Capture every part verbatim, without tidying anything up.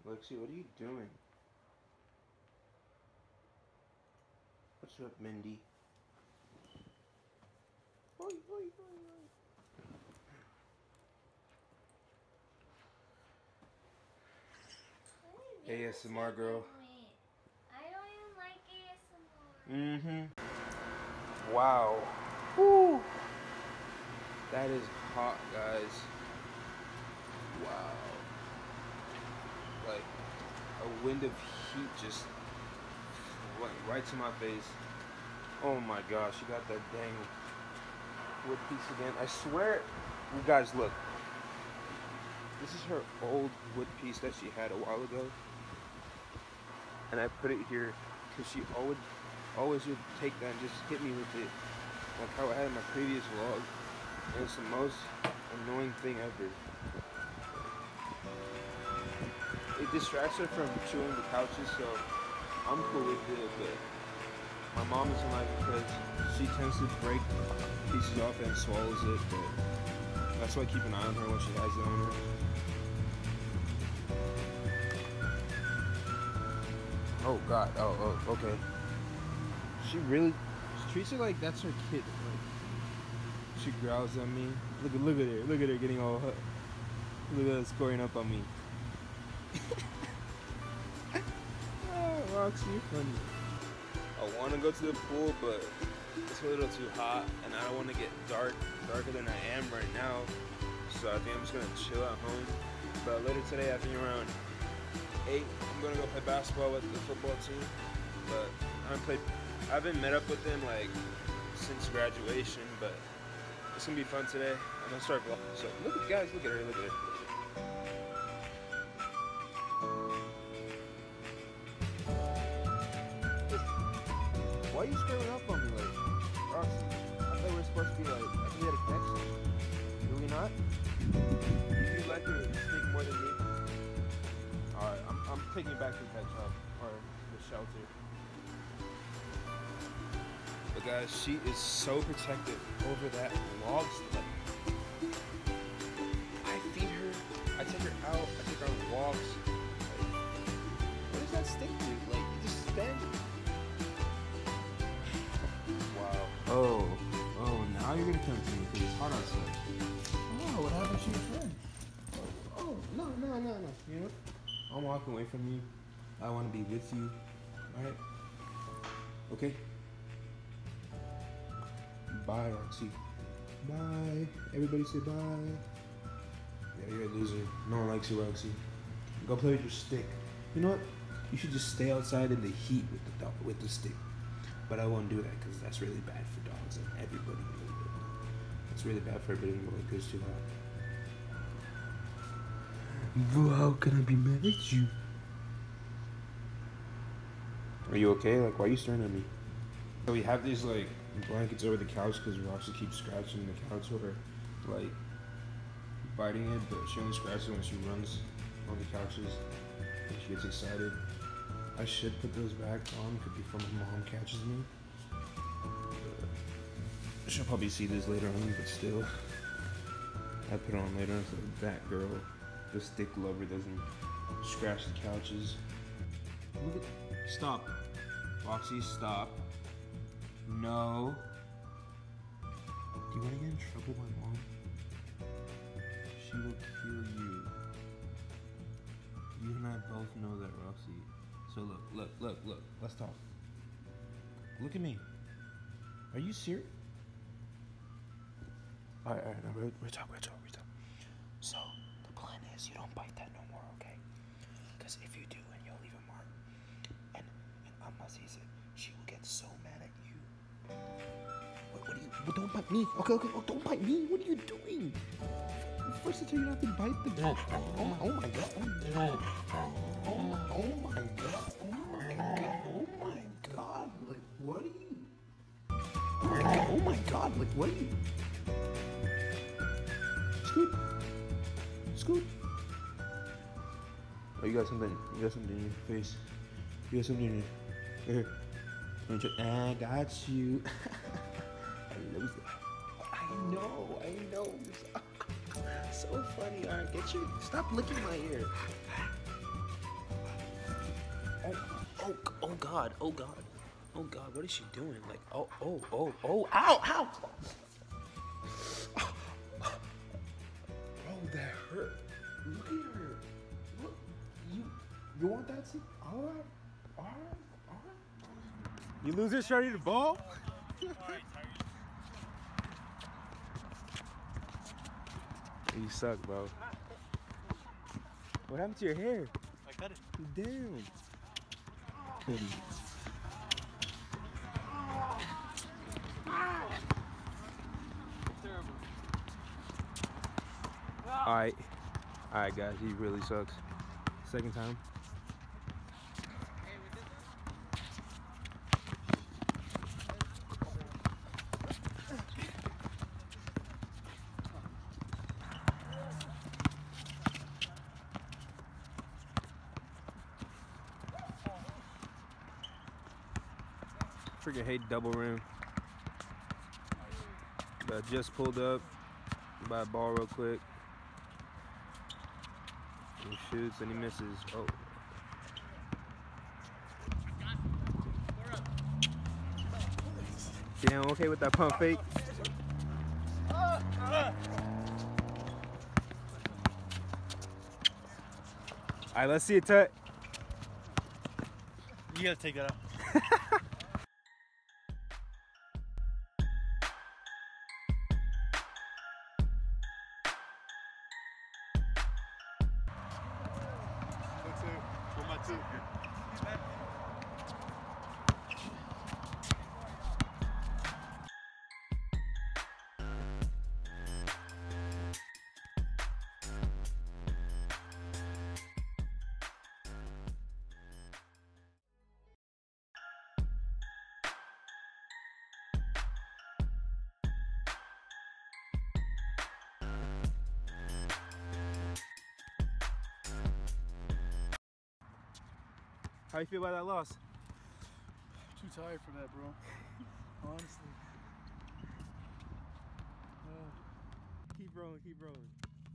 Lexi, what are you doing? What's up, Mindy? Oi, oi, oi, oi. A S M R girl. I don't even like A S M R. Mm-hmm. Wow. Woo. That is hot, guys. Wow. Like a wind of heat just went right to my face. Oh my gosh, you got that dang wood piece again. I swear, you guys, look. This is her old wood piece that she had a while ago. And I put it here because she always, always would take that and just hit me with it. Like how I had in my previous vlog. And it's the most annoying thing ever. It distracts her from chewing the couches, so I'm cool with it, but my mom doesn't like it because she tends to break pieces off and swallows it, but that's why I keep an eye on her when she has it on her. Oh god, oh, oh, okay. She really, she treats it like that's her kid. Like, she growls at me. Look at, look at her, look at her getting all, look at her scoring up on me. Oh, Roxy, you're funny. I want to go to the pool, but it's a little too hot, and I don't want to get dark, darker than I am right now. So I think I'm just gonna chill at home. But later today, I think around eight, I'm gonna go play basketball with the football team. But I haven't played, I haven't met up with them like since graduation. But it's gonna be fun today. I'm gonna start vlogging. So look at guys, look at her, look at her. Why are you screwing up on me, like, Roxy? I thought we were supposed to be like, I think we had a connection. Do we not? Do you like your steak more than me? Alright, I'm, I'm taking you back to the pet shop, or the shelter. But guys, she is so protective over that log stuff. I feed her, I take her out, I take her on walks. Like, what does that stick to? Like, it just stands. Oh, oh, now you're gonna come to me because it's hot outside. Oh, what happened to your friend? Oh, oh, no, no, no, no. You know what? I'm walking away from you. I want to be with you. Alright? Okay? Bye, Roxy. Bye. Everybody say bye. Yeah, you're a loser. No one likes you, Roxy. Go play with your stick. You know what? You should just stay outside in the heat with the dog, with the stick. But I won't do that because that's really bad for dogs and everybody. It's really bad for everybody when it goes too hot. Well, how can I be mad at you? Are you okay? Like, why are you staring at me? So we have these like blankets over the couch because Roxy keeps scratching the couch over, like biting it, but she only scratches it when she runs on the couches and she gets excited. I should put those back on because before my mom catches me. Uh, she'll probably see this later on, but still. I put it on later on so that girl, the stick lover, doesn't scratch the couches. Look at, stop. Roxy, stop. No. Do you want to get in trouble with my mom? She will kill you. You and I both know that, Roxy. So look, look, look, look, let's talk. Look at me. Are you serious? Alright, alright, no, we're, we're talking, we're talking, we're talking. So, the plan is you don't bite that no more, okay? Because if you do and you'll leave a mark, and, and Amma sees it, she will get so mad at you. What, what do you, well, don't bite me. Okay, okay, oh, don't bite me. What are you doing? First I tell you not to bite the dog. Oh my, oh my god. Oh my, oh my god. Oh my god. Oh my god. Like, what are you? Oh my god. Like, what are you? Scoot. Scoot. Oh, you got something. You got something in your face. You got something in your. Here. I got you. I love that. I know. I know. So funny. Alright, get your. Stop licking my ear. God, oh God, oh God, what is she doing? Like, oh, oh, oh, oh, ow, ow! Bro, that hurt. Look at her. Look, you, you want that too? All right, all right, all right. You losers ready to ball? You suck, bro. What happened to your hair? I cut it. Damn. Terrible. Alright. Alright, guys. He really sucks. Second time. Freaking hate double rim. But I just pulled up, by a ball real quick. He shoots and he misses. Oh. Damn, okay with that pump fake. Alright, let's see it, Tut. You gotta take that out. With my two. How you feel about that loss? Too tired for that, bro. Honestly. Uh, Keep rolling, keep rolling.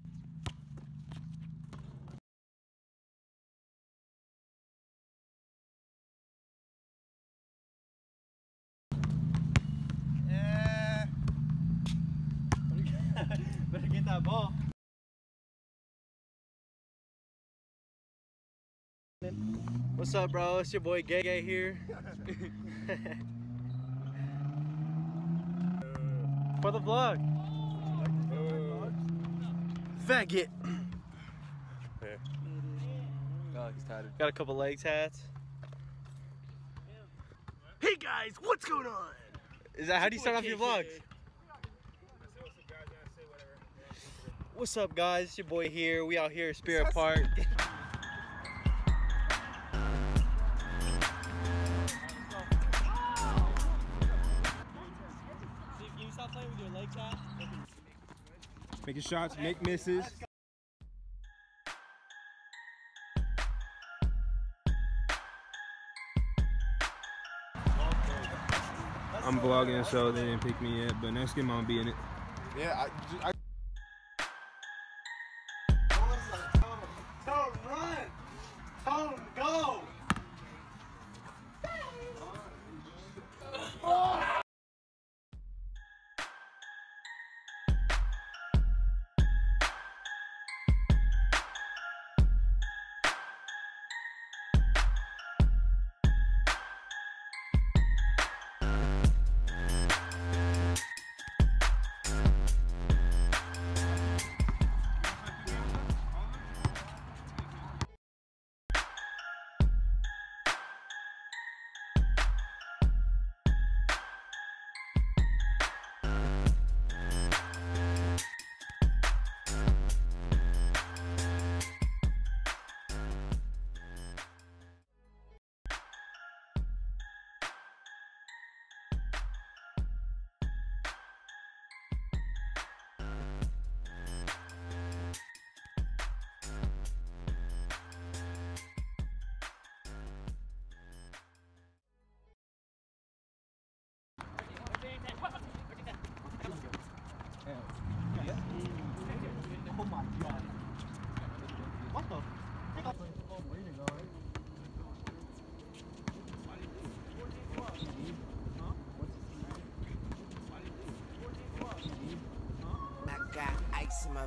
yeah. Better get that ball. What's up, bro? It's your boy Gay Gay here. For the vlog. Faggot. Oh, he's tired. Got a couple legs hats. Hey guys, what's going on? Is that how do you start off your vlogs? What's up, guys? It's your boy here. We out here at Spirit Park. Stop playing with your legs out. Making shots, make misses. I'm vlogging, so they didn't pick me yet, but next game I'll be in it. Yeah, I, I Tell him run! Tell him go!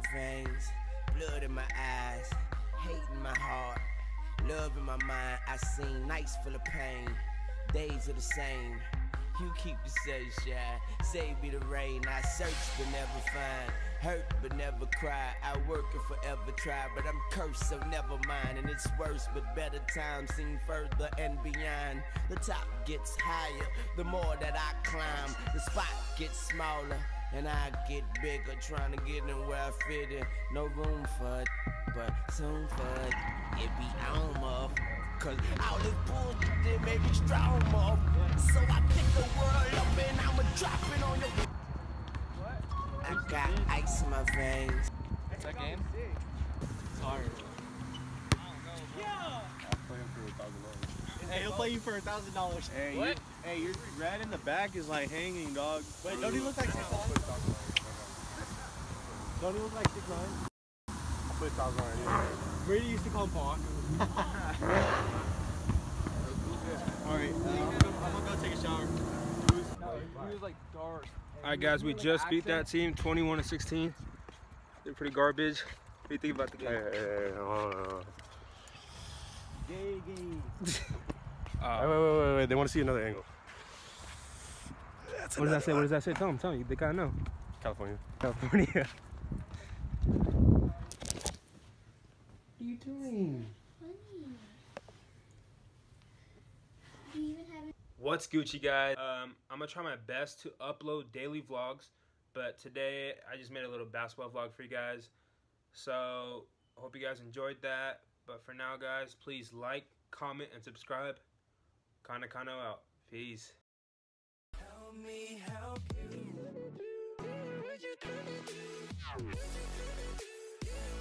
my veins, blood in my eyes, hate in my heart, love in my mind. I seen nights full of pain, days are the same. You keep the sunshine, save me the rain. I search but never find, hurt but never cry. I work and forever try, but I'm cursed, so never mind. And it's worse, but better times seem further and beyond. The top gets higher, the more that I climb. The spot gets smaller, and I get bigger. Trying to get in where I fit in. No room for it, but soon for it, it be on, motherfucker. Cause all this bullshit that made me strong, motherfucker. So I pick the world up and I'ma drop it on your. What? I got ice in my veins. Is that game? It's hard. I'll play him for a thousand dollars. Hey, he'll play you for a thousand dollars. Hey, What? you, hey, your rat in the back is like hanging, dog. Wait, don't he look like six nine? Don't he look like six nine? I'll play a thousand dollars. Brady used to call him Pac. Alright, uh, I'm, gonna, I'm gonna go take a shower. He was like dark. Alright guys, we just beat that team twenty-one to sixteen. They're pretty garbage. What do you think about the game? Hey, hey, hey, hold on, hold on. Gay, gay. Uh, Wait, wait, wait, wait, wait. They want to see another angle. what does that say? What does that say? Tell them, tell them. They gotta know. California. California. What are you doing? Funny. Do you even have What's Gucci, guys? Um, I'm gonna try my best to upload daily vlogs, but today I just made a little basketball vlog for you guys. So I hope you guys enjoyed that. But for now, guys, please like, comment, and subscribe. Kana Kano out. Peace. Help me help you.